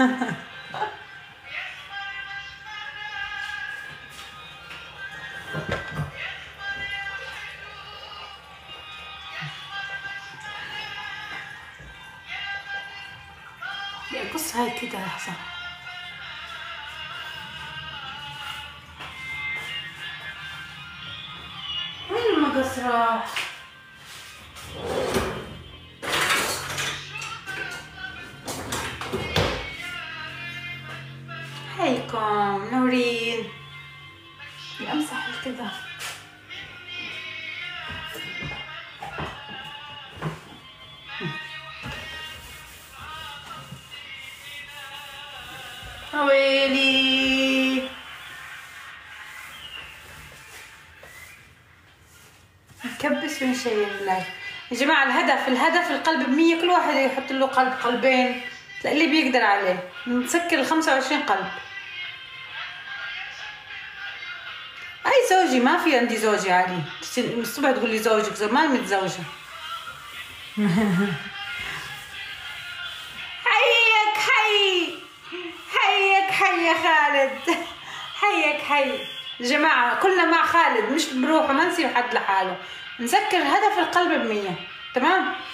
قص هاي كده احسن. وين المقص راح؟ هيكم نورين. امسح كده. ويلي نكبس ونشير اللايف يا جماعة. الهدف القلب ب100. كل واحد يحط له قلب قلبين اللي بيقدر عليه. نسكر ال25 قلب. اي زوجي ما في عندي زوجي عادي. الصبح تقول لي زوجك ما متزوجة. حي يا خالد. حيك يا جماعة. كلنا مع خالد مش بروحه. ما نسيب حد لحاله. نسكر هدف القلب ب100. تمام.